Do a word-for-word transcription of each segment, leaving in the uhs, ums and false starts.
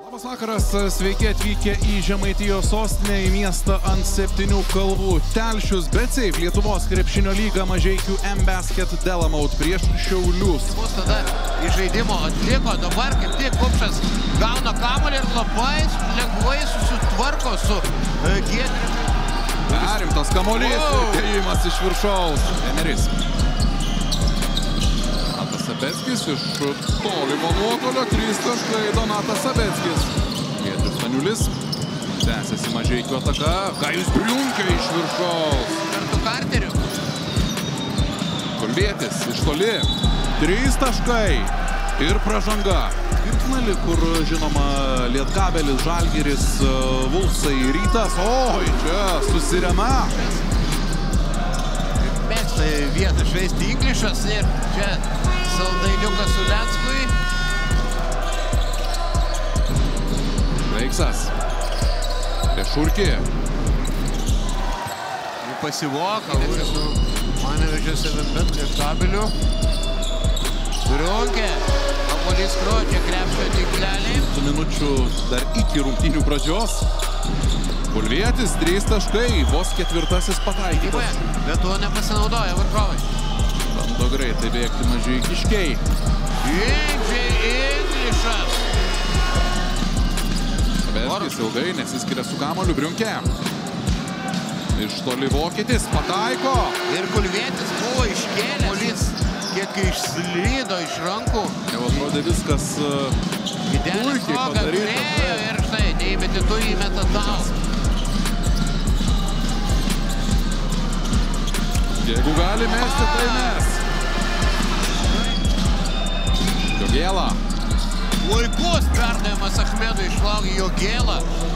Labas vakaras, sveiki atvykę į Žemaitijos sostinę, į miestą ant septynių kalvų. Telšius, bet Seif Lietuvos krepšinio lyga Mažeikių M-Basket Delamaut prieš Šiaulius. Mus tada iš žaidimo atliko, dabar kaip tik Kupšas gauna kamuolį ir labai lengvai susitvarko su Giedriumi. Perimtas kamuolys, įėjimas iš viršaus. Emeris. Donatas Sabeckis iš tolimo nuotolio, trys taškai Donatas Sabeckis. Giedrius Staniulis, tęsiasi Mažeikių ataka, Kajus Briunkė iš viršaus. Kartu Karteriu. Kulvietis iš toli, trys taškai ir pražanga. Pirknali, kur žinoma Lietkabelis, Žalgiris, Vulsai, Rytas. Oi, čia susirema. Mėgsta vietą žveisti Inglišas ir čia saldainiukas Ulenskui. Veiksas. Prieš Urkį. Pasivoka, Manevežė Sevenbet Lietkabeliu. Briunkė. Kamuolys skrodžia krepšio tinklelį. Tų minučių dar iki rungtynių pradžios. Kulvietis, trys taškai, vos ketvirtasis pataikytas. Bet tuo nepasinaudoja varžovai. Bando greitai bėgti mažeikiškiai. Indžiai Inglišas. Sabeckis ilgai nesiskiria su kamuoliu, Briunkė. Iš toli Vokietis, pataiko. Ir Kulvietis buvo iškėlęs. Kamuolys kiek išslydo iš rankų. Jau atrodė viskas puikiai padaryta. Ir štai, neįmeti tu, įmeta tau. Jeigu gali mesti, tai mes. Jogėla. Puikus perdavimas Achmedui, išlaukė Jogėla.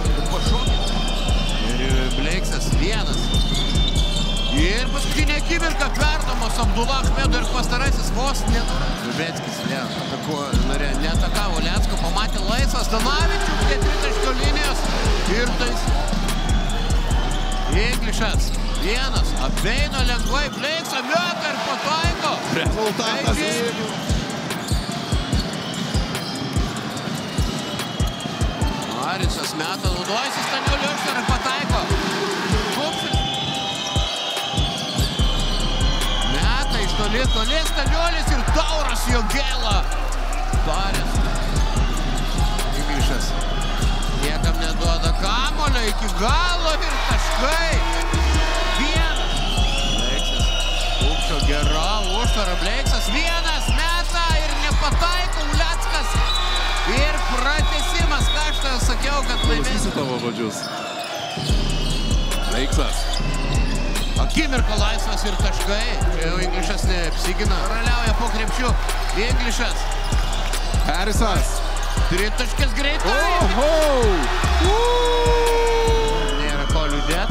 Ir Bleiksas vienas. Ir paskutinė akimirka perdamas Abdullah Achmedui ir pastarasis vos nenurado. Žubeckis neatakavo Lensko, pamatė laisvas Danavičius prie tritaškio linijos. Ir tais Inglišas vienas, apeina lengvai Bleiksą, meta ir pataiko. Rezultatas. Arisas meta, naudojasi Staniuliu ir pataiko. Meta iš toli, toli Staniulis ir Tauras Jogėla. Darės. Inglišas. Niekam neduoda kamuolio iki galo ir taškai. Vienas. Bleiksas. Kupšo gera užtvara. Bleiksas vienas meta ir nepataiko Uleckas. Ir pratęsimas, ką aš tau sakiau, kad laimės. Klausysi tavo žodžius. Bleiksas. Akimirka laisvas ir taškai. Čia jau Inglišas neapsigina. Raliauja po krepšiu. Inglišas. Harrisas. Tritaškis greitai. Oho! Nėra ko liūdėt.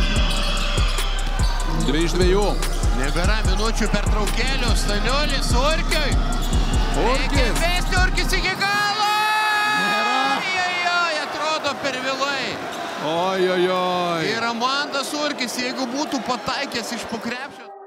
Dvi iš dviejų. Nebėra minučių pertraukėlių. Staniulis Urkiui. Reikia vesti Urkis iki galo. Nėra. Ojojoj, atrodo per vėlai. Ojojoj. Ir Amandas Urkis, jeigu būtų pataikęs iš po krepšio.